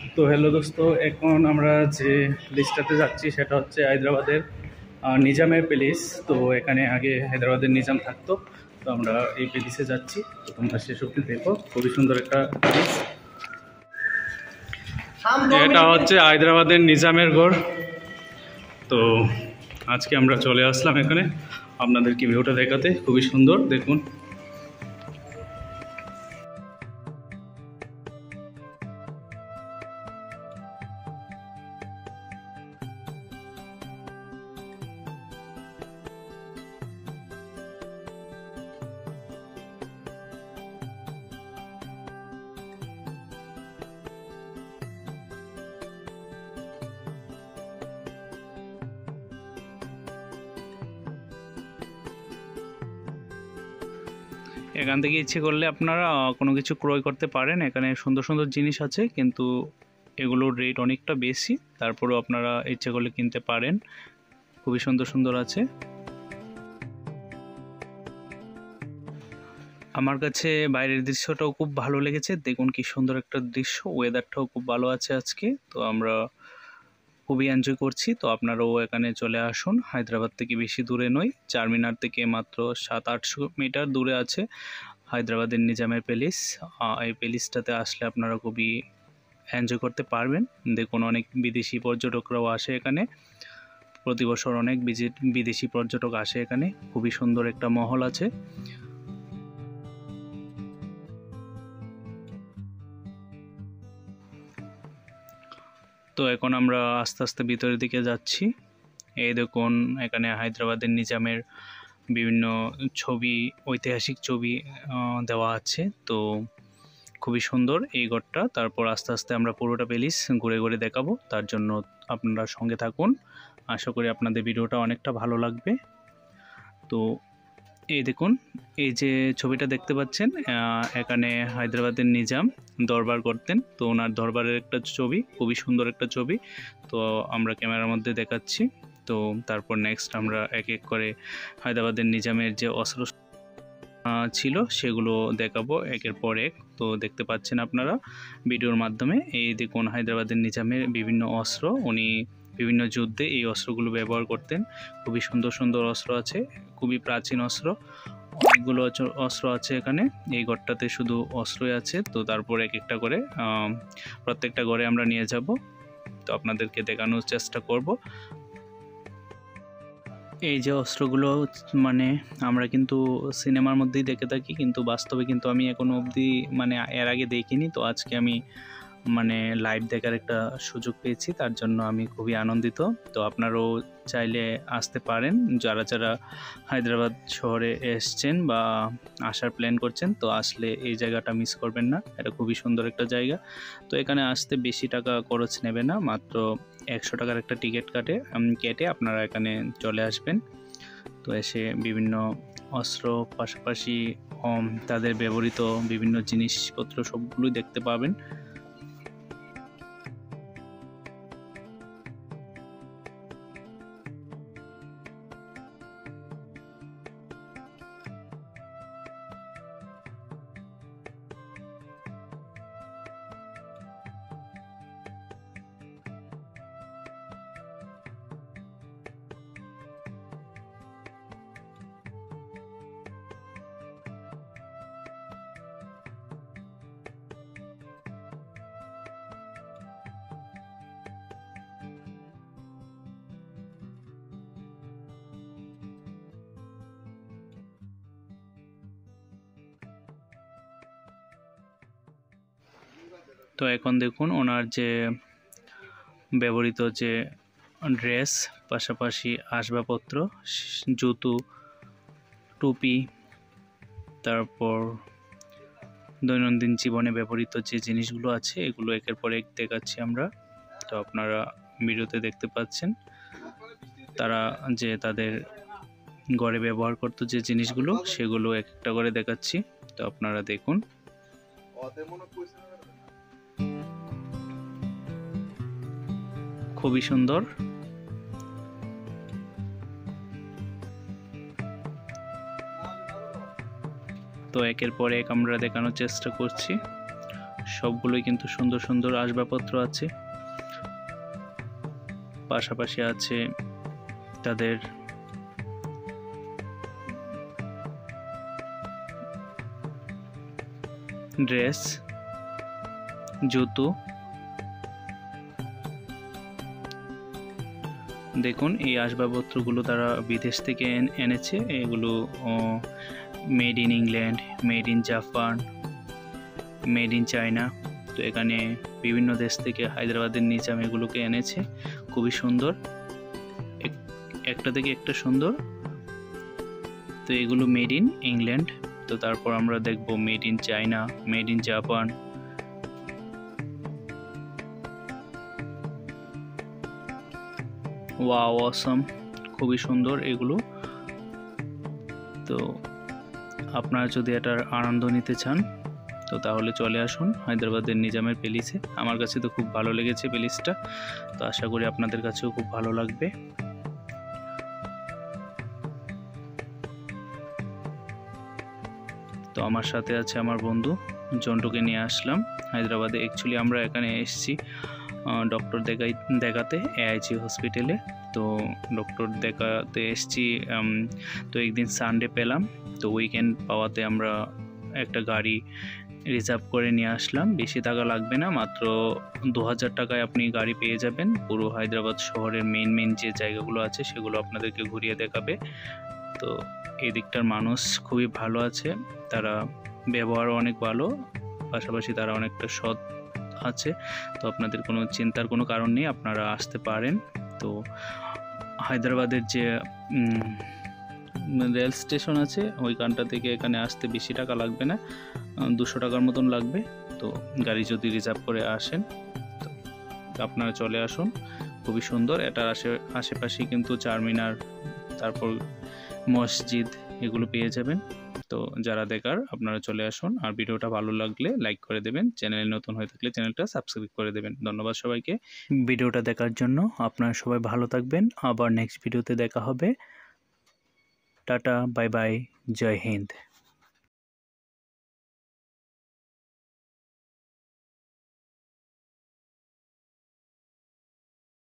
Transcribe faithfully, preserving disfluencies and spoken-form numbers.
তো হ্যালো দোস্ত, এখন আমরা যে প্লেসটাতে যাচ্ছি সেটা হচ্ছে হায়দ্রাবাদের আহ, নিজামের প্যালেস। তো এখানে আগে হায়দ্রাবাদের নিজাম থাকতো। তো আমরা এই প্যালেসে যাচ্ছি। তো তোমরা শেষ অবধি দেখো, খুবই সুন্দর একটা প্যালেস। এটা হচ্ছে হায়দ্রাবাদের নিজামের গড়। তো আজকে আমরা চলে আসলাম এখানে আপনাদেরকে ভিউটা দেখাতে। খুবই সুন্দর, দেখুন। এখান থেকে ইচ্ছে করলে আপনারা কোনো কিছু ক্রয় করতে পারেন। এখানে সুন্দর সুন্দর জিনিস আছে, কিন্তু এগুলোর রেট অনেকটা বেশি। তারপরেও আপনারা ইচ্ছে করলে কিনতে পারেন। খুবই সুন্দর সুন্দর আছে। আমার কাছে বাইরের দৃশ্যটাও খুব ভালো লেগেছে। দেখুন কি সুন্দর একটা দৃশ্য, ওয়েদারটাও খুব ভালো আছে আজকে। তো আমরা খুবই এনজয় করছি। তো আপনারাও এখানে চলে আসুন। হায়দ্রাবাদ থেকে বেশি দূরে নয়, চারমিনার থেকে মাত্র সাত আটশো মিটার দূরে আছে হায়দ্রাবাদের নিজামের প্যালেস। এই প্যালেসটাতে আসলে আপনারা খুবই এনজয় করতে পারবেন। দেখুন, অনেক বিদেশি পর্যটকরাও আসে এখানে। প্রতি বছর অনেক বিদেশি পর্যটক আসে এখানে। খুবই সুন্দর একটা মহল আছে। তো এখন আমরা আস্তে আস্তে ভিতরের দিকে যাচ্ছি। এই দেখুন, এখানে হায়দ্রাবাদের নিজামের বিভিন্ন ছবি, ঐতিহাসিক ছবি দেওয়া আছে। তো খুবই সুন্দর এই ঘরটা। তারপর আস্তে আস্তে আমরা পুরোটা প্যালেস ঘুরে ঘুরে দেখাবো। তার জন্য আপনারা সঙ্গে থাকুন। আশা করি আপনাদের ভিডিওটা অনেকটা ভালো লাগবে। তো এই দেখুন, এই যে ছবিটা দেখতে পাচ্ছেন, এখানে হায়দ্রাবাদের নিজাম দরবার করতেন। তো ওনার দরবারের একটা ছবি, খুবই সুন্দর একটা ছবি। তো আমরা ক্যামেরার মধ্যে দেখাচ্ছি। তো তারপর নেক্সট আমরা এক এক করে হায়দ্রাবাদের নিজামের যে অস্ত্র ছিল সেগুলো দেখাবো একের পর এক। তো দেখতে পাচ্ছেন আপনারা ভিডিওর মাধ্যমে। এই দেখুন, হায়দ্রাবাদের নিজামের বিভিন্ন অস্ত্র, উনি বিভিন্ন যুদ্ধে এই অস্ত্রগুলো ব্যবহার করতেন। খুবই সুন্দর সুন্দর অস্ত্র আছে, খুবই প্রাচীন অস্ত্র। অনেকগুলো অস্ত্র আছে এখানে। এই ঘরটাতে শুধু অস্ত্রই আছে। তো তারপর এক একটা করে প্রত্যেকটা ঘরে আমরা নিয়ে যাব। তো আপনাদেরকে দেখানোর চেষ্টা করব। এই যে অস্ত্রগুলো মানে আমরা কিন্তু সিনেমার মধ্যেই দেখে থাকি, কিন্তু বাস্তবে কিন্তু আমি এখনো অবধি মানে এর আগে দেখিনি। তো আজকে আমি মানে লাইভ দেখার একটা সুযোগ পেয়েছি, তার জন্য আমি খুবই আনন্দিত। তো আপনারাও চাইলে আসতে পারেন, যারা যারা হায়দ্রাবাদ শহরে এসছেন বা আসার প্ল্যান করছেন। তো আসলে এই জায়গাটা মিস করবেন না, এটা খুবই সুন্দর একটা জায়গা। তো এখানে আসতে বেশি টাকা খরচ নেবে না, মাত্র একশো টাকার একটা টিকিট কাটে কেটে আপনারা এখানে চলে আসবেন। তো এসে বিভিন্ন অস্ত্র, পাশাপাশি তাদের ব্যবহৃত বিভিন্ন জিনিসপত্র সবগুলোই দেখতে পাবেন। তো এখন দেখুন, ওনার যে ব্যবহৃত যে ড্রেস, পাশাপাশি আসবাবপত্র, জুতো, টুপি, তারপর দৈনন্দিন জীবনে ব্যবহৃত যে জিনিসগুলো আছে এগুলো একের পর এক দেখাচ্ছি আমরা। তো আপনারা ভিডিওতে দেখতে পাচ্ছেন তারা যে তাদের ঘরে ব্যবহার করতো যে জিনিসগুলো, সেগুলো এক একটা করে দেখাচ্ছি। তো আপনারা দেখুন। খুবই সুন্দর। তো একের পর এক আমরা দেখানোর চেষ্টা করছি। সবগুলোই কিন্তু সুন্দর সুন্দর আসবাবপত্র আছে। পাশাপাশি আছে তাদের ড্রেস, জুতো। দেখুন এই আসবাবপত্রগুলো তারা বিদেশ থেকে এনেছে। এগুলো made in England, made in Japan, made in China. তো এখানে বিভিন্ন দেশ থেকে হায়দ্রাবাদের নিজাম এগুলোকে এনেছে। খুবই সুন্দর, একটা থেকে একটা সুন্দর। তো এগুলো মেড ইন ইংল্যান্ড। তো তারপর আমরা দেখব made in China, made in Japan. Wow, awesome, খুবই সুন্দর এগুলো। তো আপনারা যদি এটার আনন্দ নিতে চান তো তাহলে চলে আসুন হায়দ্রাবাদের নিজামের প্যালেসে। আমার কাছে তো খুব ভালো লেগেছে প্যালেসটা, তো আশা করি আপনাদের কাছেও খুব ভালো লাগবে। তো আমার সাথে আছে আমার বন্ধু জন্টুকে নিয়ে আসলাম হায়দ্রাবাদে। অ্যাকচুয়ালি আমরা এখানে এসেছি ডক্টর দেখাই দেখাতে এআইজি হসপিটালে। তো ডক্টর দেখাতে এসেছি। তো একদিন সানডে পেলাম, তো উইকেন্ড পাওয়াতে আমরা একটা গাড়ি রিজার্ভ করে নিয়ে আসলাম। বেশি টাকা লাগবে না, মাত্র দু হাজার টাকায় আপনি গাড়ি পেয়ে যাবেন। পুরো হায়দ্রাবাদ শহরের মেন মেন যে জায়গাগুলো আছে সেগুলো আপনাদেরকে ঘুরিয়ে দেখাবে। তো এই দিকটার মানুষ খুবই ভালো আছে, তারা ব্যবহারও অনেক ভালো, পাশাপাশি তারা অনেকটা সৎ আছে। তো আপনাদের কোনো চিন্তার কোনো কারণ নেই, আপনারা আসতে পারেন। তো হায়দ্রাবাদের যে রেল স্টেশন আছে ওইখানটা থেকে এখানে আসতে বেশি টাকা লাগবে না, দুশো টাকার মতন লাগবে। তো গাড়ি যদি রিজার্ভ করে আসেন তো আপনারা চলে আসুন। খুবই সুন্দর। এটার আশে আশেপাশে কিন্তু চারমিনার, তারপর মসজিদ এগুলো পেয়ে যাবেন। তো যারা দেখার আপনারা চলে আসুন। আর ভিডিওটা ভালো লাগলে লাইক করে দেবেন, চ্যানেলে নতুন হয়ে থাকলে চ্যানেলটা সাবস্ক্রাইব করে দেবেন। ধন্যবাদ সবাইকে ভিডিওটা দেখার জন্য। আপনারা সবাই ভালো থাকবেন, আবার নেক্সট ভিডিওতে দেখা হবে। Tata, bye bye, Jai Hind.